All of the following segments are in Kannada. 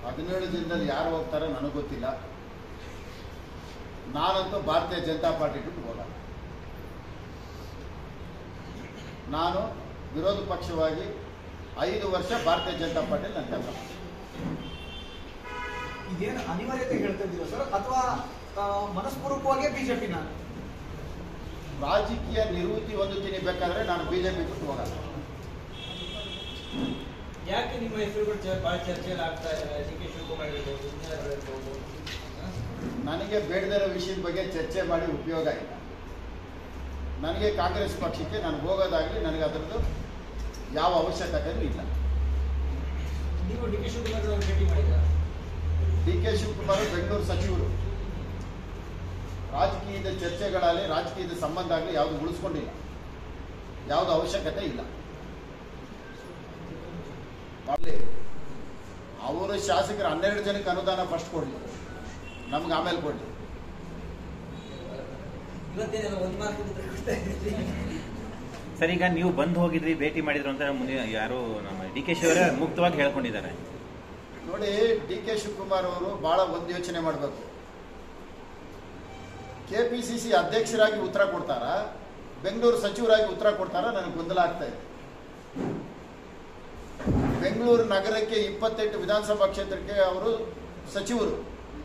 17 ಜನದಲ್ಲಿ ಯಾರು ಹೋಗ್ತಾರೋ ನನಗೆ ಗೊತ್ತಿಲ್ಲ. ನಾನಂತೂ ಭಾರತೀಯ ಜನತಾ ಪಾರ್ಟಿ ಬಿಟ್ಟು ಹೋಗಲ್ಲ. ನಾನು ವಿರೋಧ ಪಕ್ಷವಾಗಿ 5 ವರ್ಷ ಭಾರತೀಯ ಜನತಾ ಪಾರ್ಟಿಯಲ್ಲಿ ನಾನು ಕೆಲಸ ಮಾಡ್ತೀನಿ. ಇದೇನು ಅನಿವಾರ್ಯತೆ ಹೇಳ್ತಾ ಇದ್ದೀರಾ ಸರ್ ಅಥವಾ ಮನಸ್ಪೂರ್ವಕವಾಗಿ ಬಿಜೆಪಿನ ರಾಜಕೀಯ ನಿವೃತ್ತಿ ಹೊಂದುತ್ತೀನಿ ಬೇಕಾದ್ರೆ ನಾನು ಬಿಜೆಪಿ ಬಿಟ್ಟು ಹೋಗಲ್ಲ. ಯಾಕೆ ನಿಮ್ಮ ಹೆಸರುಗಳು ಬಹಳ ಚರ್ಚೆಯಲ್ಲಿ ಆಗ್ತಾ ಇದೆ? ಡಿ.ಕೆ. ಶಿವಕುಮಾರ್ ಇರ್ಬೋದು, ನನಗೆ ಬೇಡದಿರೋ ವಿಷಯದ ಬಗ್ಗೆ ಚರ್ಚೆ ಮಾಡಿ ಉಪಯೋಗ ಇಲ್ಲ. ನನಗೆ ಕಾಂಗ್ರೆಸ್ ಪಕ್ಷಕ್ಕೆ ನಾನು ಹೋಗೋದಾಗಲಿ ನನಗೆ ಅದರದ್ದು ಯಾವ ಅವಶ್ಯಕತೆಯೂ ಇಲ್ಲ. ನೀವು ಡಿ.ಕೆ. ಶಿವಕುಮಾರ್ ಅವರು ಭೇಟಿ ಮಾಡಿದ್ರ? ಡಿ.ಕೆ. ಶಿವಕುಮಾರ್ ಬೆಂಗಳೂರು ಸಚಿವರು. ರಾಜಕೀಯದ ಚರ್ಚೆಗಳಲ್ಲಿ ರಾಜಕೀಯದ ಸಂಬಂಧ ಆಗಲಿ ಯಾವುದು ಉಳಿಸ್ಕೊಂಡಿಲ್ಲ, ಯಾವುದು ಅವಶ್ಯಕತೆ ಇಲ್ಲ. ಅವರು ಶಾಸಕರು 12 ಜನಕ್ಕೆ ಅನುದಾನ ಫಸ್ಟ್ ಕೊಡಲಿ, ನಮ್ಗೆ ಆಮೇಲೆ ಕೊಡಲಿ. ಸರ್, ಈಗ ನೀವು ಬಂದು ಹೋಗಿದ್ರಿ, ಭೇಟಿ ಮಾಡಿದ್ರು ಅಂತ ಮುಂದೆ ಯಾರು ನಮ್ಮ ಡಿ.ಕೆ. ಶಿವರೇ ಮುಕ್ತವಾಗಿ ಹೇಳ್ಕೊಂಡಿದ್ದಾರೆ. ನೋಡಿ, ಡಿ.ಕೆ. ಶಿವಕುಮಾರ್ ಅವರು ಬಹಳ ಒಂದು ಯೋಚನೆ ಮಾಡಬೇಕು. KPCC ಅಧ್ಯಕ್ಷರಾಗಿ ಉತ್ತರ ಕೊಡ್ತಾರ, ಬೆಂಗಳೂರು ಸಚಿವರಾಗಿ ಉತ್ತರ ಕೊಡ್ತಾರ, ನನಗೆ ಗೊಂದಲ ಆಗ್ತಾ ಇದೆ. ಬೆಂಗಳೂರು ನಗರಕ್ಕೆ 28 ವಿಧಾನಸಭಾ ಕ್ಷೇತ್ರಕ್ಕೆ ಅವರು ಸಚಿವರು.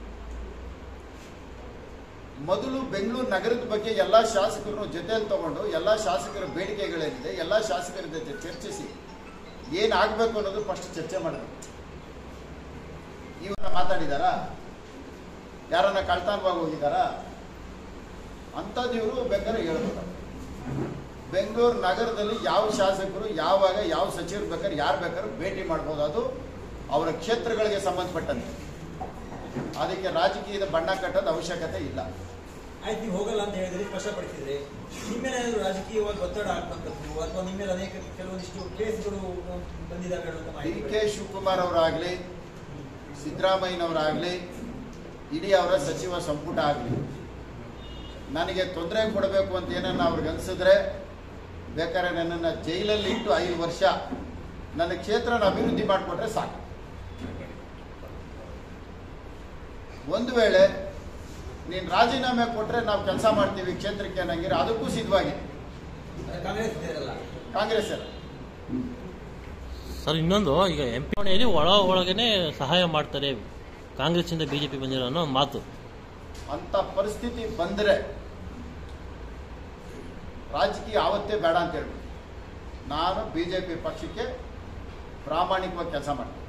ಮೊದಲು ಬೆಂಗಳೂರು ನಗರದ ಬಗ್ಗೆ ಎಲ್ಲ ಶಾಸಕರನ್ನು ಜೊತೆಯಲ್ಲಿ ತಗೊಂಡು ಎಲ್ಲ ಶಾಸಕರ ಬೇಡಿಕೆಗಳೇನಿದೆ ಎಲ್ಲ ಶಾಸಕರ ಜೊತೆ ಚರ್ಚಿಸಿ ಏನಾಗಬೇಕು ಅನ್ನೋದು ಫಸ್ಟ್ ಚರ್ಚೆ ಮಾಡಬೇಕು. ಇವನ್ನ ಮಾತಾಡಿದಾರಾ? ಯಾರನ್ನ ಕಳ್ತಾನವಾಗಿ ಹೋಗಿದಾರಾ? ಅಂಥದ್ದು ಇವರು ಬೇಕಾದ್ರೆ ಹೇಳ್ಬೋದು. ಬೆಂಗಳೂರು ನಗರದಲ್ಲಿ ಯಾವ ಶಾಸಕರು ಯಾವಾಗ ಯಾವ ಸಚಿವರು ಬೇಕಾದ್ರೆ ಯಾರು ಬೇಕಾದ್ರೂ ಭೇಟಿ ಮಾಡ್ಬೋದು. ಅದು ಅವರ ಕ್ಷೇತ್ರಗಳಿಗೆ ಸಂಬಂಧಪಟ್ಟಂತೆ. ಅದಕ್ಕೆ ರಾಜಕೀಯದ ಬಣ್ಣ ಕಟ್ಟೋದು ಅವಶ್ಯಕತೆ ಇಲ್ಲ. ಆಯ್ತು, ನೀವು ಹೋಗಲ್ಲ ಅಂತ ಹೇಳಿದ್ರೆ ಸ್ಪಷ್ಟಪಡಿಸಿದ್ರೆ ನಿಮ್ಮ ಮೇಲೆ ಏನಾದರೂ ರಾಜಕೀಯವಾಗಿ ಒತ್ತಡ ಆಗ್ತಕ್ಕದ್ದು ಅಥವಾ ನಿಮ್ಮ ಮೇಲೆ ಅನೇಕ ಕೆಲವೊಂದಿಷ್ಟು ಕೇಸ್ಗಳು ಬಂದಿದ್ದಾವೆ ಅಂತ ಮಾಹಿತಿ? ಡಿ.ಕೆ. ಶಿವಕುಮಾರ್ ಅವರಾಗಲಿ, ಸಿದ್ದರಾಮಯ್ಯನವರಾಗಲಿ, ಇಡೀ ಅವರ ಸಚಿವ ಸಂಪುಟ ಆಗಲಿ ನನಗೆ ತೊಂದರೆ ಕೊಡಬೇಕು ಅಂತ ಏನನ್ನ ಅವ್ರಿಗೆ ಅನಿಸಿದ್ರೆ ಬೇಕಾದ್ರೆ ನನ್ನನ್ನು ಜೈಲಲ್ಲಿ ಇಟ್ಟು 5 ವರ್ಷ ನನ್ನ ಕ್ಷೇತ್ರನ ಅಭಿವೃದ್ಧಿ ಮಾಡಿಕೊಟ್ರೆ ಸಾಕು. ಒಂದು ವೇಳೆ ನೀನು ರಾಜೀನಾಮೆ ಕೊಟ್ಟರೆ ನಾವು ಕೆಲಸ ಮಾಡ್ತೀವಿ ಕ್ಷೇತ್ರಕ್ಕೆ ಅನ್ನಂಗಿರ ಅದಕ್ಕೂ ಸಿದ್ಧವಾಗಿದೆ ಕಾಂಗ್ರೆಸ್ ಎಲ್ಲ. ಸರ್, ಇನ್ನೊಂದು, ಈಗ MP ಚುನಾವಣೆಯಲ್ಲಿ ಒಳಗೇನೆ ಸಹಾಯ ಮಾಡ್ತಾರೆ ಕಾಂಗ್ರೆಸ್ಸಿಂದ ಬಿಜೆಪಿ ಬಂದಿರೋ ಅನ್ನೋ ಮಾತು. ಅಂತ ಪರಿಸ್ಥಿತಿ ಬಂದರೆ ರಾಜಕೀಯ ಆವತ್ತೇ ಬೇಡ ಅಂತ ಹೇಳ್ಬಿಟ್ಟು ನಾನು ಬಿಜೆಪಿ ಪಕ್ಷಕ್ಕೆ ಪ್ರಾಮಾಣಿಕವಾಗಿ ಕೆಲಸ ಮಾಡ್ತೀನಿ.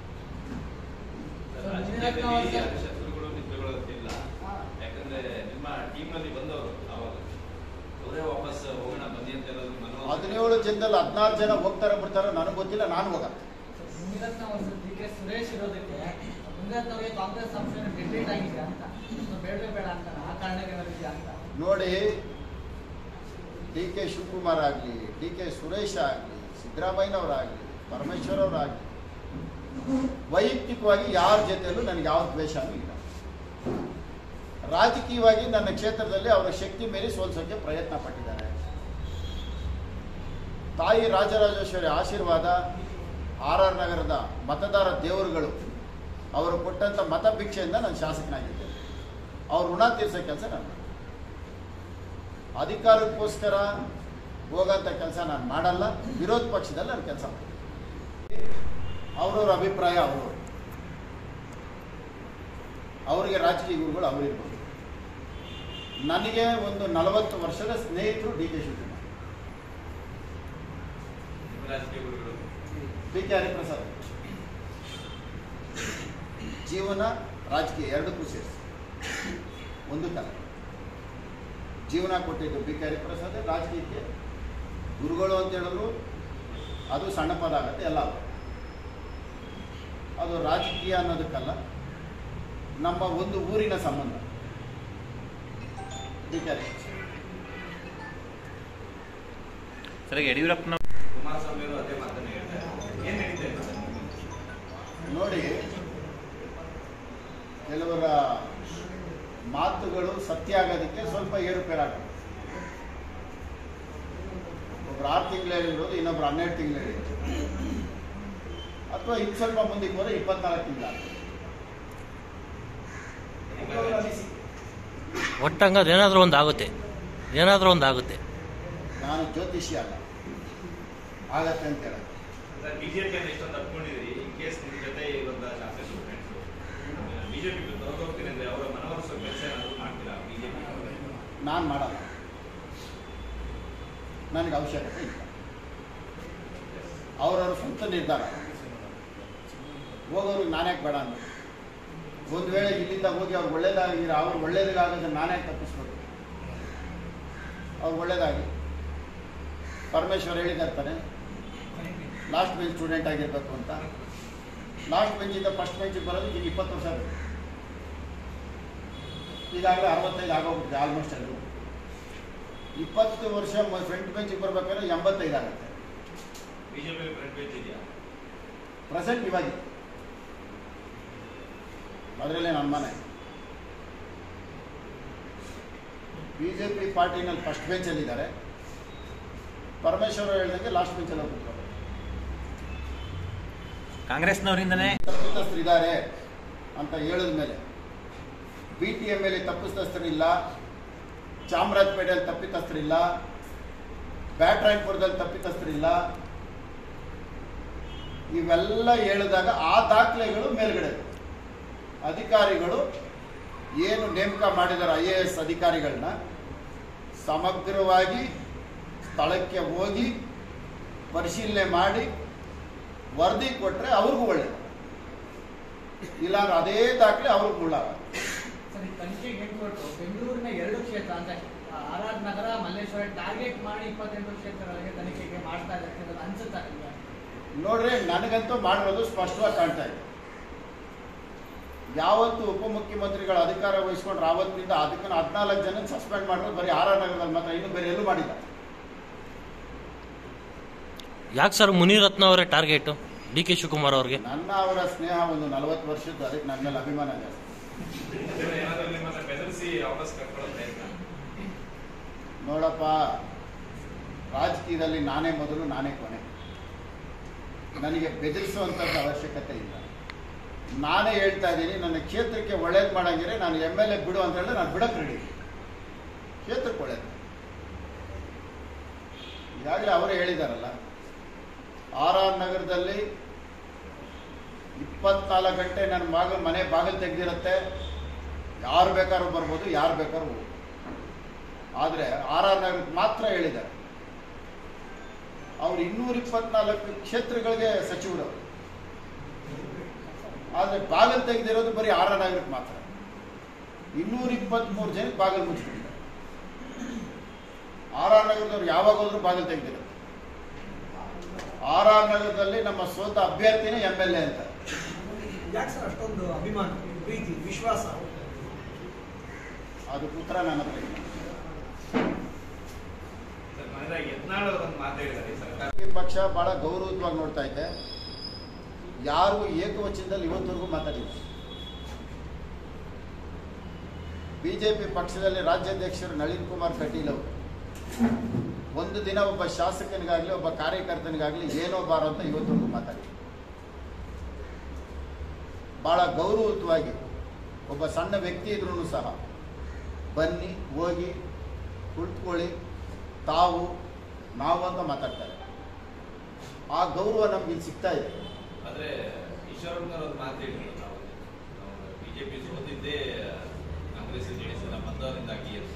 ಹದಿನೇಳು ಜನದಲ್ಲಿ 16 ಜನ ಹೋಗ್ತಾರೆ ಬಿಡ್ತಾರೋ ನನಗೆ ಗೊತ್ತಿಲ್ಲ, ನಾನು ಹೋಗಲ್ಲ. ಸುರೇಶ್ ಇರೋದಕ್ಕೆ ಕಾಂಗ್ರೆಸ್ ಡಿಫೀಟ್ ಆಗಿದೆ ಅಂತ ಬೇಡವೇ ಬೇಡ ಅಂತ ಆ ಕಾರಣಕ್ಕೆ ಅಂತ ನೋಡಿ, ಡಿ.ಕೆ. ಶಿವಕುಮಾರ್ ಆಗಲಿ, ಡಿ.ಕೆ. ಸುರೇಶ್ ಆಗಲಿ, ಸಿದ್ದರಾಮಯ್ಯನವರಾಗಲಿ, ಪರಮೇಶ್ವರ್ ಅವರಾಗಲಿ ವೈಯಕ್ತಿಕವಾಗಿ ಯಾರ ಜೊತೆಯಲ್ಲೂ ನನಗೆ ಯಾವ ದ್ವೇಷನೂ ಇಲ್ಲ. ರಾಜಕೀಯವಾಗಿ ನನ್ನ ಕ್ಷೇತ್ರದಲ್ಲಿ ಅವರ ಶಕ್ತಿ ಮೀರಿ ಸೋಲ್ಸೋಕ್ಕೆ ಪ್ರಯತ್ನ ಪಟ್ಟಿದ್ದಾರೆ. ತಾಯಿ ರಾಜರಾಜೇಶ್ವರಿ ಆಶೀರ್ವಾದ, RR ನಗರದ ಮತದಾರ ದೇವರುಗಳು ಅವರು ಕೊಟ್ಟಂಥ ಮತ ಭಿಕ್ಷೆಯಿಂದ ನಾನು ಶಾಸಕನಾಗಿದ್ದೇನೆ. ಅವ್ರ ಋಣ ತೀರಿಸೋ ಕೆಲಸ ನಾನು ಅಧಿಕಾರಕ್ಕೋಸ್ಕರ ಹೋಗೋಂಥ ಕೆಲಸ ನಾನು ಮಾಡಲ್ಲ. ವಿರೋಧ ಪಕ್ಷದಲ್ಲಿ ನಾನು ಕೆಲಸ ಮಾಡ್ತೀನಿ. ಅವ್ರವ್ರ ಅಭಿಪ್ರಾಯ ಅವರಿಗೆ ರಾಜಕೀಯ ಗುರುಗಳು ಅವರಿರ್ಬೋದು. ನನಗೆ ಒಂದು 40 ವರ್ಷದ ಸ್ನೇಹಿತರು ಡಿ.ಕೆ. ಶಿವಕುಮಾರ್, ಡಿ.ಕೆ. ಹರಿಪ್ರಸಾದ್. ಜೀವನ ರಾಜಕೀಯ ಎರಡಕ್ಕೂ ಸೇರಿಸಿ ಒಂದು ಕಾಲ ಜೀವನ ಕೊಟ್ಟಿದ್ದು ಡಿ.ಕೆ. ಹರಿಪ್ರಸಾದ್. ರಾಜಕೀಯಕ್ಕೆ ಗುರುಗಳು ಅಂತ ಹೇಳಿದ್ರು ಅದು ಸಣ್ಣ ಪದ ಆಗುತ್ತೆ. ಎಲ್ಲ ಅದು ರಾಜಕೀಯ ಅನ್ನೋದಕ್ಕಲ್ಲ, ನಮ್ಮ ಒಂದು ಊರಿನ ಸಂಬಂಧ. ಡಿ.ಕೆ. ಹರಿಪ್ರಸಾದ್ ಸರ್, ಯಡಿಯೂರಪ್ಪನ ಕುಮಾರಸ್ವಾಮಿ ಅವರು ಅದೇ ಮಾತನ್ನು ಹೇಳ್ತಾರೆ. ಏನು ನಡೀತಾ ಇದೆ ನೋಡಿ, ಕೆಲವರ ಮಾತುಗಳು ಸತ್ಯ ಆಗೋದಕ್ಕೆ ಸ್ವಲ್ಪ ಏರುಪೇರಾಗ್ತದೆ. ಒಬ್ರು 6 ತಿಂಗಳು ಹೇಳಿರೋದು, ಇನ್ನೊಬ್ರು 12 ತಿಂಗಳು ಹೇಳಿದ್ರು. ಅಥವಾ ಇನ್ನು ಸ್ವಲ್ಪ ಮುಂದಕ್ಕೆ ಹೋದರೆ 24 ತಿಂಗಳು. ಒಟ್ಟಂಗೆ ಏನಾದರೂ ಒಂದು ಆಗುತ್ತೆ, ಏನಾದರೂ ಒಂದು ಆಗುತ್ತೆ. ನಾನು ಜ್ಯೋತಿಷಿ ಅಲ್ಲ, ಆಗತ್ತೆ ಅಂತ ಹೇಳೋದು. ಬಿಜೆಪಿಯನ್ನು ಇಷ್ಟೊಂದು ತಪ್ಕೊಂಡಿದ್ರಿ, ಇನ್ ಕೇಸ್ ನಿಮ್ಮ ಜೊತೆ ಇರುವಂತ ಶಾಸಕರು ಫ್ರೆಂಡ್ಸು ಬಿಜೆಪಿ ಹೋಗ್ತೀನಿ ಅಂದ್ರೆ ಅವರ ಮನವೊಲಿಸೋ ಕೆಲಸ ಏನಾದರೂ ಮಾಡ್ತೀರಾ ಬಿಜೆಪಿ? ನಾನು ಮಾಡಲ್ಲ, ನನಗೆ ಅವಶ್ಯಕತೆ ಇಲ್ಲ. ಅವರವ್ರ ಸ್ವಂತ ನಿರ್ಧಾರ. ಹೋಗೋರಿಗೆ ನಾನ್ಯಾಕೆ ಬೇಡ ಅಂತ. ಒಂದು ವೇಳೆ ಇಲ್ಲಿಂದ ಹೋಗಿ ಅವ್ರು ಒಳ್ಳೇದಾಗಿರೋ ಅವ್ರು ಒಳ್ಳೇದಾಗೋದನ್ನು ನಾನ್ಯಾಕೆ ತಪ್ಪಿಸ್ಬೇಕು? ಅವ್ರು ಒಳ್ಳೇದಾಗಿ ಪರಮೇಶ್ವರ್ ಹೇಳಿದಾರ್ತಾನೆ ಲಾಸ್ಟ್ ಬೆಂಚ್ ಸ್ಟೂಡೆಂಟ್ ಆಗಿರಬೇಕು ಅಂತ. ಲಾಸ್ಟ್ ಬೆಂಚಿಂದ ಫಸ್ಟ್ ಬೆಂಚಿಗೆ ಬರೋದಕ್ಕೆ ಈಗ 20 ವರ್ಷ ಬೇಕು. ಈಗಾಗಲೇ 65 ಆಗೋಗ್ಬಿಟ್ಟಿದೆ ಆಲ್ಮೋಸ್ಟ್ ಎಲ್ಲರೂ. 20 ವರ್ಷ ಫ್ರಂಟ್ ಬೆಂಚಿಗೆ ಬರ್ಬೇಕಾದ್ರೆ 85 ಆಗುತ್ತೆ. ಬಿಜೆಪಿ ಫ್ರಂಟ್ ಬೆಂಚ್ ಇದೆಯಾ ಪ್ರೆಸೆಂಟ್ ಇವಾಗ? ಅದರಲ್ಲೇ ನನ್ನ ಮನೆ ಬಿಜೆಪಿ ಪಾರ್ಟಿನಲ್ಲಿ ಫಸ್ಟ್ ಬೆಂಚಲ್ಲಿದ್ದಾರೆ. ಪರಮೇಶ್ವರ ಹೇಳಿದಂಗೆ ಲಾಸ್ಟ್ ಬೆಂಚಲ್ಲಿ ಹೋಗ್ಬಿಟ್ಟು ಕಾಂಗ್ರೆಸ್ನವರಿಂದನೇ ತಪ್ಪಿತಸ್ಥರಿದ್ದಾರೆ ಅಂತ ಹೇಳಿದ ಮೇಲೆ BTM ತಪ್ಪಿತಸ್ಥರಿಲ್ಲ, ಚಾಮರಾಜಪೇಟೆಯಲ್ಲಿ ತಪ್ಪಿತಸ್ಥರಿಲ್ಲ, ಬ್ಯಾಟ್ರಾಯಪುರದಲ್ಲಿ ತಪ್ಪಿತಸ್ಥರಿಲ್ಲ, ಇವೆಲ್ಲ ಹೇಳಿದಾಗ ಆ ದಾಖಲೆಗಳು ಮೇಲ್ಗಡೆ ಅಧಿಕಾರಿಗಳು ಏನು ನೇಮಕ ಮಾಡಿದ್ದಾರೆ IAS ಅಧಿಕಾರಿಗಳನ್ನ ಸಮಗ್ರವಾಗಿ ಸ್ಥಳಕ್ಕೆ ಹೋಗಿ ಪರಿಶೀಲನೆ ಮಾಡಿ ವರದಿ ಕೊಟ್ಟರೆ ಅವ್ರಿಗೂ ಒಳ್ಳೆಯದು. ಇಲ್ಲಾಂದ್ರೆ ಅದೇ ದಾಖಲೆ ಅವ್ರಿಗೆ ಮುಳ್ಳಾಗ. ಸರ್, ಈ ತನಿಖೆಗೆ ಕೊಟ್ಟು ಬೆಂಗಳೂರಿನ 2 ಕ್ಷೇತ್ರ ಅಂದ್ರೆ RR ನಗರ, ಮಲ್ಲೇಶ್ವರ ಟಾರ್ಗೆಟ್ ಮಾಡಿ 28 ಕ್ಷೇತ್ರಗಳಿಗೆ ತನಿಖೆಗೆ ಮಾಡ್ತಾ ಇದ್ದಾರೆ ಅನ್ಸುತ್ತಾ ನಿಮಗೆ? ನೋಡ್ರಿ, ನನಗಂತೂ ಮಾಡಿರೋದು ಸ್ಪಷ್ಟವಾಗಿ ಕಾಣ್ತಾ ಇದೆ. ಯಾವತ್ತು ಉಪಮುಖ್ಯಮಂತ್ರಿಗಳ ಅಧಿಕಾರ ವಹಿಸ್ಕೊಂಡ್ರೆ ಆವತ್ತಿನಿಂದ ಅದಕ್ಕೆ 14 ಜನ ಸಸ್ಪೆಂಡ್ ಮಾಡಿರೋದು ಬರೀ RR ನಗರದಲ್ಲಿ ಮಾತ್ರ, ಇನ್ನು ಬೇರೆ ಎಲ್ಲೂ ಮಾಡಿಲ್ಲ. ಯಾಕೆ ಸರ್ ಮುನಿರತ್ನ ಅವರೇ ಟಾರ್ಗೆಟು DK ಶಿವಕುಮಾರ್ ಅವ್ರಿಗೆ? ನನ್ನ ಅವರ ಸ್ನೇಹ ಒಂದು 40 ವರ್ಷದ್ದು, ಅದಕ್ಕೆ ನನ್ನ ಮೇಲೆ ಅಭಿಮಾನ ಜಾಸ್ತಿ. ಏನಾದರೂ ನಿಮ್ಮನ್ನ ಬೆದರಿಸಿ ವಾಪಸ್ ಕರ್ಕೊಳ್ಳೋ ಪ್ರಯತ್ನ? ನೋಡಪ್ಪ, ರಾಜಕೀಯದಲ್ಲಿ ನಾನೇ ಮೊದಲು ನಾನೇ ಕೊನೆ. ನನಗೆ ಬೆದರಿಸುವಂಥದ್ದು ಅವಶ್ಯಕತೆ ಇಲ್ಲ. ನಾನೇ ಹೇಳ್ತಾ ಇದ್ದೀನಿ, ನನ್ನ ಕ್ಷೇತ್ರಕ್ಕೆ ಒಳ್ಳೇದು ಮಾಡಂಗಿದ್ರೆ ನಾನು MLA ಬಿಡು ಅಂತ ಹೇಳಿದ್ರೆ ನಾನು ಬಿಡಕ್ಕೆ ರೆಡಿ. ಕ್ಷೇತ್ರಕ್ಕೆ ಒಳ್ಳೇದು. ಈಗಾಗಲೇ ಅವರೇ ಹೇಳಿದಾರಲ್ಲ, RR ನಗರದಲ್ಲಿ 24 ಗಂಟೆ ನನ್ನ ಮನೆ ಬಾಗಿಲು ತೆಗೆದಿರುತ್ತೆ. ಯಾರು ಬೇಕಾದ್ರೂ ಬರ್ಬೋದು, ಯಾರು ಬೇಕಾದ್ರೂ ಹೋಗ್ಬೋದು. ಆದರೆ RR ನಗರಕ್ಕೆ ಮಾತ್ರ ಹೇಳಿದ್ದಾರೆ. ಅವರು 224 ಕ್ಷೇತ್ರಗಳಿಗೆ ಸಚಿವರು. ಆದರೆ ಬಾಗಿಲು ತೆಗೆದಿರೋದು ಬರೀ RR ನಗರಕ್ಕೆ ಮಾತ್ರ. 223 ಜನಕ್ಕೆ ಬಾಗಿಲು ಮುಚ್ಚಿಬಿಟ್ಟಿದ್ದಾರೆ. RR ನಗರದವ್ರು ಯಾವಾಗ ಹೋದ್ರು ಬಾಗಿಲು ತೆಗೆದಿರೋದು. RR ನಗರದಲ್ಲಿ ನಮ್ಮ ಸೋತ ಅಭ್ಯರ್ಥಿನೇ MLA ಅಂತ. ಯಾಕೆ ಸರ್ ಅಷ್ಟೊಂದು ಅಭಿಮಾನ, ಪ್ರೀತಿ, ವಿಶ್ವಾಸ? ಅದಕ್ಕೆ ಉತ್ತರ ನನ್ನ ಹತ್ರ ಇಲ್ಲ. ಯತ್ನಾಳ್ ಅವರೊಂದು ಮಾತಾಡಿದ್ದಾರೆ, ಸರ್ಕಾರ ಈ ಪಕ್ಷ ಬಹಳ ಗೌರವವಾಗಿ ನೋಡ್ತಾ ಇದೆ. ಯಾರು ಏಕವಚನದಲ್ಲಿ ಇವತ್ತವರೆಗೂ ಮಾತಾಡಿಲ್ಲ. ಬಿಜೆಪಿ ಪಕ್ಷದಲ್ಲಿ ರಾಜ್ಯಾಧ್ಯಕ್ಷರು ನಳಿನ್ ಕುಮಾರ್ ಕಟೀಲ್ ಅವರು ಒಂದು ದಿನ ಒಬ್ಬ ಶಾಸಕನಿಗಾಗಲಿ ಒಬ್ಬ ಕಾರ್ಯಕರ್ತನಿಗಾಗಲಿ ಏನೋ ಬಾರೋ ಅಂತ ಇವತ್ತವರೆಗೂ ಮಾತಾಡಿ ಬಹಳ ಗೌರವಯುತವಾಗಿ ಒಬ್ಬ ಸಣ್ಣ ವ್ಯಕ್ತಿ ಇದ್ರೂ ಸಹ ಬನ್ನಿ, ಹೋಗಿ, ಕುಳಿತುಕೊಳ್ಳಿ, ತಾವು, ನಾವು ಅಂತ ಮಾತಾಡ್ತಾರೆ. ಆ ಗೌರವ ನಮ್ಗೆ ಇಲ್ಲಿ ಸಿಗ್ತಾ ಇದೆ. ಆದ್ರೆ ಈಶ್ವರಪ್ಪನವ್ರು ಒಂದು ಮಾತು ಹೇಳಿದ್ರು, ನಾವು ಬಿಜೆಪಿ ಸೋತಿದ್ದೇ ಕಾಂಗ್ರೆಸ್ JDS ಮತದಾರರಿಂದಾಗಿ ಅಂತ.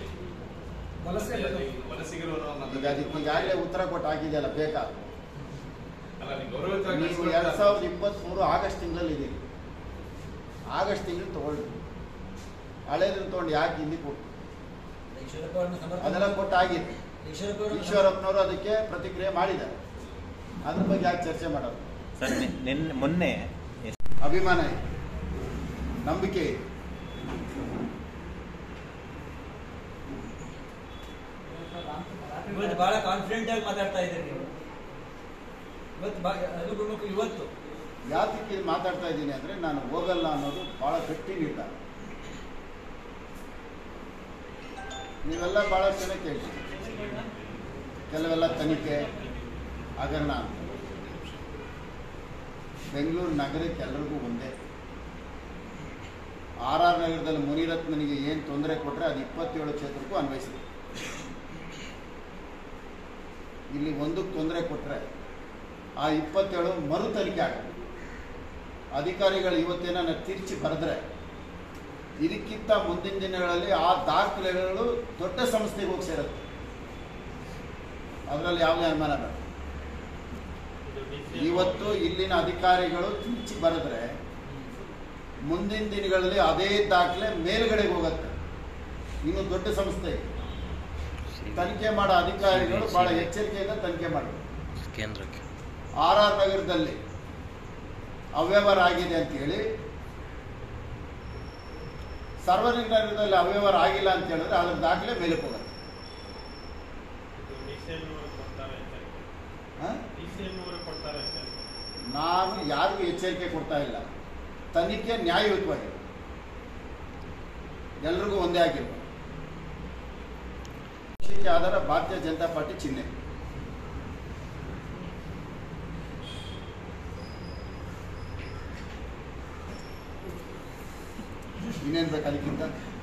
ವಲಸಿಗರು ಈಗ ಅದಕ್ಕೆ ಈಗಾಗಲೇ ಉತ್ತರ ಕೊಟ್ಟು ಆಗಿದೆಯಲ್ಲ, ಬೇಕಾ? ಅಲ್ಲ, ನೀವು ಗೌರವಯುತವಾಗಿ ನೀವು 2023 ಆಗಸ್ಟ್ ತಿಂಗಳಲ್ಲಿ ಇದೀರಿ. ಆಗಸ್ಟ್ ತಿಂಗಳು ತಗೊಳ್ಳಿ. ಹಳೇದನ್ನು ತಗೊಂಡು ಯಾಕೆ ಇಲ್ಲಿ ಕೊಟ್ಟು? ಅದೆಲ್ಲ ಕೊಟ್ಟು ಆಗಿದೆ. ಈಶ್ವರಪ್ಪನವರು ಅದಕ್ಕೆ ಪ್ರತಿಕ್ರಿಯೆ ಮಾಡಿದ್ದಾರೆ. ಅದ್ರ ಬಗ್ಗೆ ಯಾಕೆ ಚರ್ಚೆ ಮಾಡೋದು? ಸರ್, ಮೊನ್ನೆ ಅಭಿಮಾನ ಇದೆ, ನಂಬಿಕೆ ಇದೆ. ಇವತ್ತು ಬಹಳ ಕಾನ್ಫಿಡೆಂಟ್ ಆಗಿ ಮಾತಾಡ್ತಾ ಇದ್ದೀರಿ ನೀವು. ಅದು ಪ್ರಮುಖ. ಇವತ್ತು ಯಾತಕ್ಕೆ ಮಾತಾಡ್ತಾ ಇದ್ದೀನಿ ಅಂದರೆ, ನಾನು ಹೋಗಲ್ಲ ಅನ್ನೋದು ಭಾಳ ಗಟ್ಟಿ ನಿರ್ಧಾರ. ನೀವೆಲ್ಲ ಭಾಳ ಜನ ಕೇಳ್ತೀವಿ, ಕೆಲವೆಲ್ಲ ತನಿಖೆ ಹಗರಣ ಅಂತ. ಬೆಂಗಳೂರು ನಗರಕ್ಕೆ ಎಲ್ರಿಗೂ ಒಂದೇ. RR ನಗರದಲ್ಲಿ ಮುನಿರತ್ನನಿಗೆ ಏನು ತೊಂದರೆ ಕೊಟ್ಟರೆ ಅದು 27 ಕ್ಷೇತ್ರಕ್ಕೂ ಅನ್ವಯಿಸಿದೆ. ಇಲ್ಲಿ ಒಂದಕ್ಕೆ ತೊಂದರೆ ಕೊಟ್ಟರೆ ಆ 27 ಮರು ತನಿಖೆ ಆಗುತ್ತೆ. ಅಧಿಕಾರಿಗಳು ಇವತ್ತೇನ ತಿರ್ಚಿ ಬರೆದ್ರೆ ಇದಕ್ಕಿಂತ ಮುಂದಿನ ದಿನಗಳಲ್ಲಿ ಆ ದಾಖಲೆಗಳು ದೊಡ್ಡ ಸಂಸ್ಥೆಗೆ ಹೋಗಿ ಸೇರುತ್ತೆ. ಅದರಲ್ಲಿ ಯಾವುದೇ ಅನುಮಾನ ಬೇಡ. ಇವತ್ತು ಇಲ್ಲಿನ ಅಧಿಕಾರಿಗಳು ತಿರ್ಚಿ ಬರೆದ್ರೆ ಮುಂದಿನ ದಿನಗಳಲ್ಲಿ ಅದೇ ದಾಖಲೆ ಮೇಲ್ಗಡೆಗೆ ಹೋಗುತ್ತೆ. ಇನ್ನು ದೊಡ್ಡ ಸಂಸ್ಥೆ ತನಿಖೆ ಮಾಡೋ ಅಧಿಕಾರಿಗಳು ಬಹಳ ಎಚ್ಚರಿಕೆಯಿಂದ ತನಿಖೆ ಮಾಡಬೇಕು. ಕೇಂದ್ರಕ್ಕೆ RR ನಗರದಲ್ಲಿ ಅವ್ಯವಹಾರ ಆಗಿದೆ ಅಂತೇಳಿ, ಸಾರ್ವಜನಿಕ ನಗರದಲ್ಲಿ ಅವ್ಯವಹಾರ ಆಗಿಲ್ಲ ಅಂತ ಹೇಳಿದ್ರೆ ಅದ್ರ ದಾಖಲೆ ಮೇಲಕ್ಕೆ ಹೋಗುತ್ತೆ. ನಾನು ಯಾರಿಗೂ ಎಚ್ಚರಿಕೆ ಕೊಡ್ತಾ ಇಲ್ಲ. ತನಿಖೆ ನ್ಯಾಯಯುತವಾಗಿದೆ, ಎಲ್ರಿಗೂ ಒಂದೇ ಆಗಿರ್ಬೋದು. ಆಧಾರ ಭಾರತೀಯ ಜನತಾ ಪಾರ್ಟಿ ಚಿಹ್ನೆ. ಇನ್ನೇನು ಬೇಕು ಅದಕ್ಕಿಂತ?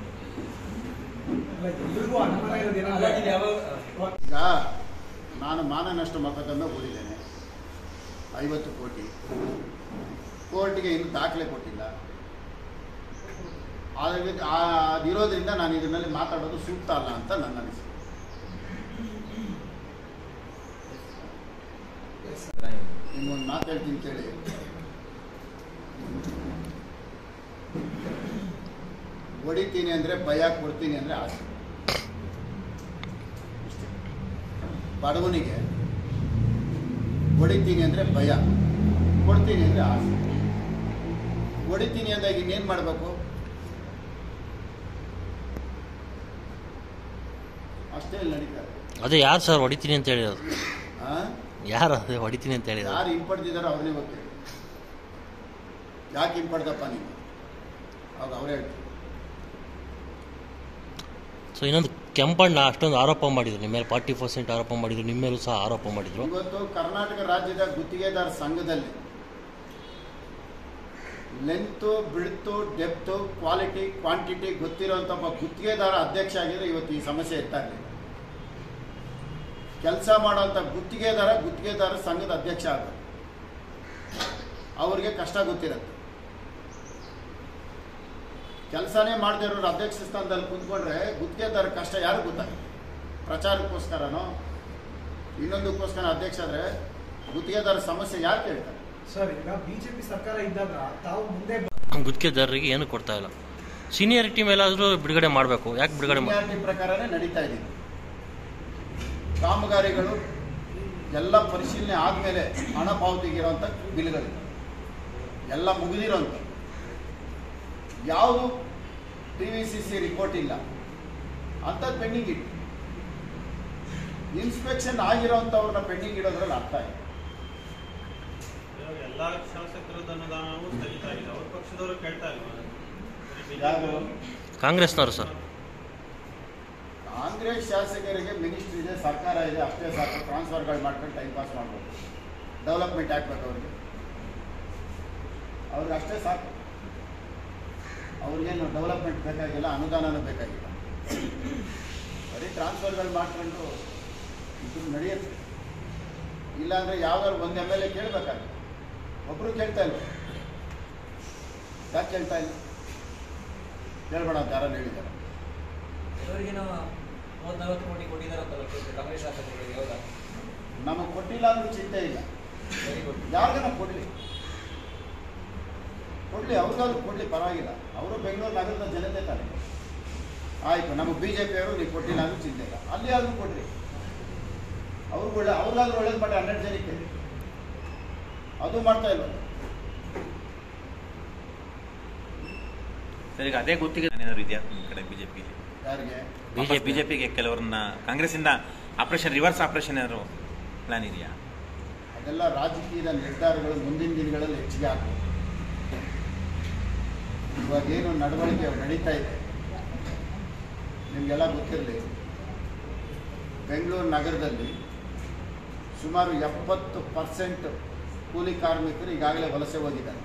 ಎಲ್ರಿಗೂ ಅನುಮಾನ ಇರೋದೇನಂದ್ರೆ ಅಲ್ಲ, ಇದು ಯಾವ ಈಗ ನಾನು ಮಾನನಷ್ಟ ಮೊಕದ್ದಮೆ ಹೂಡಿದ್ದೇನೆ 50 ಕೋಟಿ. ಕೋರ್ಟಿಗೆ ಇನ್ನೂ ದಾಖಲೆ ಕೊಟ್ಟಿಲ್ಲ. ಅದಿರೋದ್ರಿಂದ ನಾನು ಇದರಲ್ಲಿ ಮಾತಾಡೋದು ಸೂಕ್ತ ಅಲ್ಲ ಅಂತ ನನ್ನ ಅನಿಸಿಕೆ. ನಿಮ್ಮೊಂದು ಮಾತು ಹೇಳ್ತೀನಿ ಕೇಳಿ. ಹೊಡಿತೀನಿ ಅಂದರೆ ಭಯ, ಕೊಡ್ತೀನಿ ಅಂದರೆ ಆಸೆ. ಬಡವನಿಗೆ ಹೊಡಿತೀನಿ ಅಂದರೆ ಭಯ, ಕೊಡ್ತೀನಿ ಅಂದರೆ ಆಸೆ. ಹೊಡಿತೀನಿ ಅಂದಾಗ ಇನ್ನೇನು ಮಾಡಬೇಕು? ಅಷ್ಟೇ ಇಲ್ಲಿ ನಡೀತಾರೆ. ಅದೇ ಯಾರು ಸರ್ ಹೊಡಿತೀನಿ ಅಂತ ಹೇಳಿರೋದು? ಹಾಂ, ಯಾರು ಅದೇ ಹೊಡಿತೀನಿ ಅಂತ ಹೇಳಿರೋದು? ಯಾರು ಹಿಂಪಡ್ತಿದ್ದಾರೋ ಅವ್ರನ್ನೇ ಗೊತ್ತಿಲ್ಲ. ಯಾಕೆ ಹಿಂಪಡ್ದಪ್ಪ ನೀವು? ಅವಾಗ ಅವರೇ ಹೇಳ್ತಾರೆ. ಸೊ ಇನ್ನೊಂದು ಕೆಂಪಣ್ಣ ಅಷ್ಟೊಂದು ಆರೋಪ ಮಾಡಿದ್ರು ನಿಮ್ಮ ಮೇಲೆ, 40% ಆರೋಪ ಮಾಡಿದ್ರು, ನಿಮ್ಮ ಮೇಲೂ ಸಹ ಆರೋಪ ಮಾಡಿದ್ರು. ಇವತ್ತು ಕರ್ನಾಟಕ ರಾಜ್ಯದ ಗುತ್ತಿಗೆದಾರ ಸಂಘದಲ್ಲಿ ಲೆಂತು, ಬಿಡ್ತು, ಡೆಪ್ತು, ಕ್ವಾಲಿಟಿ, ಕ್ವಾಂಟಿಟಿ ಗೊತ್ತಿರೋಂಥ ಒಬ್ಬ ಗುತ್ತಿಗೆದಾರ ಅಧ್ಯಕ್ಷ ಆಗಿದ್ರೆ ಇವತ್ತು ಈ ಸಮಸ್ಯೆ ಇರ್ತಾ ಇರಲಿಲ್ಲ. ಕೆಲಸ ಮಾಡೋಂಥ ಗುತ್ತಿಗೆದಾರ ಸಂಘದ ಅಧ್ಯಕ್ಷ ಆಗೋದು, ಅವ್ರಿಗೆ ಕಷ್ಟ ಗೊತ್ತಿರುತ್ತೆ. ಕೆಲಸನೇ ಮಾಡದೇ ಇರೋರು ಅಧ್ಯಕ್ಷ ಸ್ಥಾನದಲ್ಲಿ ಕುಂತ್ಕೊಂಡ್ರೆ ಗುತ್ತಿಗೆದಾರ ಕಷ್ಟ ಯಾರು ಗೊತ್ತಾಗುತ್ತೆ? ಪ್ರಚಾರಕ್ಕೋಸ್ಕರನೋ ಇನ್ನೊಂದಕ್ಕೋಸ್ಕರ ಅಧ್ಯಕ್ಷ ಆದರೆ ಗುತ್ತಿಗೆದಾರ ಸಮಸ್ಯೆ ಯಾರು ಕೇಳ್ತಾರೆ? ಸರ್, ಈಗ ಬಿಜೆಪಿ ಸರ್ಕಾರ ಇದ್ದಾಗ ತಾವು ಮುಂದೆ ಗುತ್ತಿಗೆದಾರರಿಗೆ ಏನು ಕೊಡ್ತಾ ಇಲ್ಲ. ಸೀನಿಯರಿಟಿ ಮೇಲಾದರೂ ಬಿಡುಗಡೆ ಮಾಡಬೇಕು. ಯಾಕೆ ಬಿಡುಗಡೆ ಮಾಡಿ? ಸೀನಿಯಾರಿಟಿ ಪ್ರಕಾರನೇ ನಡೀತಾ ಇದೆ. ಕಾಮಗಾರಿಗಳು ಎಲ್ಲ ಪರಿಶೀಲನೆ ಆದಮೇಲೆ ಹಣ ಪಾವತಿಗಿರೋಂಥ ಬಿಲ್ಗಳಿದೆ, ಎಲ್ಲ ಮುಗಿದಿರೋಂಥ. ಯಾವುದು PVCC ರಿಪೋರ್ಟ್ ಇಲ್ಲ ಅಂಥದ್ದು ಪೆಂಡಿಂಗ್ ಇಟ್ಟು, ಇನ್ಸ್ಪೆಕ್ಷನ್ ಆಗಿರೋಂಥವ್ರನ್ನ ಪೆಂಡಿಂಗ್ ಇಡೋದ್ರಲ್ಲಿ ಅರ್ಥ ಇದೆ. ಎಲ್ಲ ಶಾಸಕರದ ಅನುದಾನವೂ ಸ್ಥಗಿತ ಆಗಿದೆ. ಅವ್ರ ಪಕ್ಷದವರು ಕೇಳ್ತಾ ಇಲ್ವಾ? ಯಾರು? ಕಾಂಗ್ರೆಸ್ನವರು ಸರ್. ಕಾಂಗ್ರೆಸ್ ಶಾಸಕರಿಗೆ ಮಿನಿಸ್ಟ್ರಿ ಇದೆ, ಸರ್ಕಾರ ಇದೆ, ಅಷ್ಟೇ ಸಾಕು. ಟ್ರಾನ್ಸ್ಫರ್ಗಳು ಮಾಡ್ಕೊಂಡು ಟೈಮ್ ಪಾಸ್ ಮಾಡ್ಬೋದು. ಡೆವಲಪ್ಮೆಂಟ್ ಆಗ್ಬೇಕು ಅವ್ರಿಗೆ ಅಷ್ಟೇ ಸಾಕು. ಅವ್ರಿಗೇನು ಡೆವಲಪ್ಮೆಂಟ್ ಬೇಕಾಗಿಲ್ಲ, ಅನುದಾನನೂ ಬೇಕಾಗಿಲ್ಲ. ಬರೀ ಟ್ರಾನ್ಸ್ಫರ್ಗಳು ಮಾಡ್ಕೊಂಡು ಇದು ನಡೆಯುತ್ತೆ. ಇಲ್ಲಾಂದರೆ ಯಾವ್ದಾದ್ರು ಒಂದು MLA ಕೇಳಬೇಕಾಗುತ್ತೆ. ಒಬ್ಬರು ಕೇಳ್ತಾ ಇಲ್ಲ. ಯಾಕೆ ಕೇಳ್ತಾ ಇಲ್ಲ? ಕೇಳಬೇಡ ಅಂತ ಯಾರನ್ನು ಹೇಳಿದ್ದಾರೆ? ಇವರಿಗೇನೋ 30-40 ಕೋಟಿ ಕೊಟ್ಟಿದ್ದಾರಂತಲ್ಲ ಕಾಂಗ್ರೆಸ್ ಶಾಸಕರಿಗೆ. ಹೌದಾ? ನಮಗೆ ಕೊಟ್ಟಿಲ್ಲ ಅಂದ್ರೂ ಚಿಂತೆ ಇಲ್ಲ. Very good. ಯಾರಿಗಾನ ಕೊಡಲಿ, ಅವ್ರಿಗಾದ್ರೂ ಕೊಡಲಿ, ಪರವಾಗಿಲ್ಲ. ಅವರು ಬೆಂಗಳೂರು ನಗರದ ಜನತೆ ತಾನೆ. ಆಯಿತು, ನಮಗೆ BJPಯವರು ನೀವು ಕೊಟ್ಟಿಲ್ಲ ಅಂದ್ರೂ ಚಿಂತೆ ಇಲ್ಲ. ಅಲ್ಲಿ ಆದರೂ ಕೊಡ್ರಿ, ಅವ್ರಿಗಾದ್ರೂ ಒಳ್ಳೇದು ಮಾಡಿ 12 ಜನಕ್ಕೆ. ಅದು ಮಾಡ್ತಾ ಇಲ್ಲ. ಸರ್, ಈಗ ಅದೇ ಗುತ್ತಿಗೆ ಏನಾದ್ರು ಇದೆಯಾ ನಿಮ್ಮ ಕಡೆ ಬಿಜೆಪಿಗೆ? ಯಾರಿಗೆ? ಬಿಜೆಪಿಗೆ ಕೆಲವರನ್ನ ಕಾಂಗ್ರೆಸ್ಸಿಂದ ಆಪರೇಷನ್, ರಿವರ್ಸ್ ಆಪರೇಷನ್ ಏನಾದ್ರು ಪ್ಲಾನ್ ಇದೆಯಾ? ಅದೆಲ್ಲ ರಾಜಕೀಯದ ನಿರ್ಧಾರಗಳು ಮುಂದಿನ ದಿನಗಳಲ್ಲಿ ಹೆಚ್ಚಿಗೆ ಆಗ್ತದೆ. ಇವಾಗೇನು ನಡವಳಿಕೆ ನಡೀತಾ ಇದೆ ನಿಮಗೆಲ್ಲ ಗೊತ್ತಿರಲಿ. ಬೆಂಗಳೂರು ನಗರದಲ್ಲಿ ಸುಮಾರು 70% ಕೂಲಿ ಕಾರ್ಮಿಕರು ಈಗಾಗಲೇ ವಲಸೆ ಹೋಗಿದ್ದಾರೆ.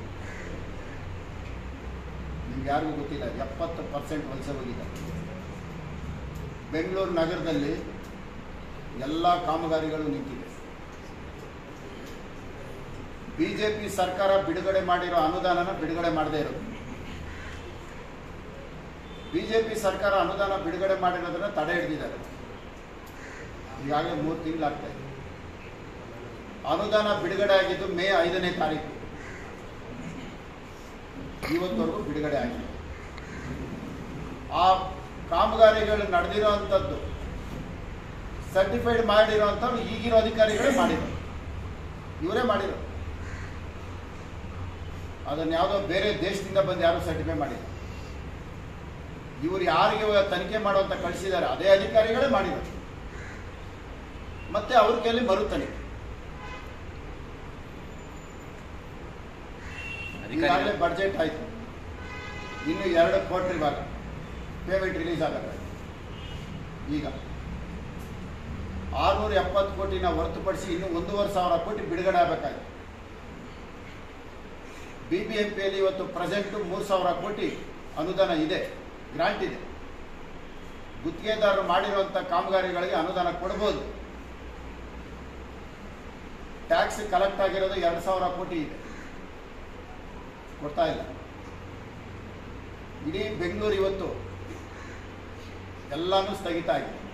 ನಿಮ್ಗೆ ಯಾರಿಗೂ ಗೊತ್ತಿಲ್ಲ, 70% ವಲಸೆ ಹೋಗಿದ್ದಾರೆ. ಬೆಂಗಳೂರು ನಗರದಲ್ಲಿ ಎಲ್ಲ ಕಾಮಗಾರಿಗಳು ನಿಂತಿದೆ. ಬಿಜೆಪಿ ಸರ್ಕಾರ ಬಿಡುಗಡೆ ಮಾಡಿರೋ ಅನುದಾನನ ಬಿಡುಗಡೆ ಮಾಡದೇ ಇರೋದು. ಬಿಜೆಪಿ ಸರ್ಕಾರ ಅನುದಾನ ಬಿಡುಗಡೆ ಮಾಡಿರೋದನ್ನ ತಡೆ ಹಿಡಿದಿದ್ದಾರೆ. ಈಗಾಗಲೇ 3 ತಿಂಗಳಾಗ್ತಾ ಇದೆ. ಅನುದಾನ ಬಿಡುಗಡೆ ಆಗಿದ್ದು ಮೇ 5ನೇ ತಾರೀಕು. ಇವತ್ತವರೆಗೂ ಬಿಡುಗಡೆ ಆಗಿದೆ. ಆ ಕಾಮಗಾರಿಗಳು ನಡೆದಿರೋ ಅಂಥದ್ದು ಸರ್ಟಿಫೈಡ್ ಮಾಡಿರೋ ಅಂಥವ್ರು ಈಗಿರೋ ಅಧಿಕಾರಿಗಳೇ ಮಾಡಿರೋ, ಇವರೇ ಮಾಡಿರೋ. ಅದನ್ನು ಯಾವುದೋ ಬೇರೆ ದೇಶದಿಂದ ಬಂದು ಯಾರು ಸರ್ಟಿಫೈ ಮಾಡಿಲ್ಲ. ಇವರು ಯಾರಿಗೆ ತನಿಖೆ ಮಾಡುವಂತ ಕಳಿಸಿದ್ದಾರೆ ಅದೇ ಅಧಿಕಾರಿಗಳೇ ಮಾಡಿರೋದು. ಮತ್ತೆ ಅವ್ರ ಕೈಯಲ್ಲಿ ಮರು ತನಿಖೆ. ಈಗಾಗಲೇ ಬಡ್ಜೆಟ್ ಆಯ್ತು, ಇನ್ನು 2 ಕೋಟಿ ಇವಾಗ ಪೇಮೆಂಟ್ ರಿಲೀಸ್ ಆಗತ್ತೆ. ಈಗ 670 ಕೋಟಿನ ಹೊರತುಪಡಿಸಿ ಇನ್ನು 1,500 ಕೋಟಿ ಬಿಡುಗಡೆ ಆಗಬೇಕಾಗಿದೆ. BBMPಯಲ್ಲಿ ಇವತ್ತು ಪ್ರೆಸೆಂಟ್ 3,000 ಕೋಟಿ ಅನುದಾನ ಇದೆ, ಗ್ರಾಂಟ್ ಇದೆ. ಗುತ್ತಿಗೆದಾರರು ಮಾಡಿರುವಂಥ ಕಾಮಗಾರಿಗಳಿಗೆ ಅನುದಾನ ಕೊಡಬಹುದು. ಟ್ಯಾಕ್ಸ್ ಕಲೆಕ್ಟ್ ಆಗಿರೋದು 2,000 ಕೋಟಿ ಇದೆ, ಕೊಡ್ತಾ ಇಲ್ಲ. ಇಡೀ ಬೆಂಗಳೂರು ಇವತ್ತು ಎಲ್ಲಾನು ಸ್ಥಗಿತ ಆಗಿದೆ.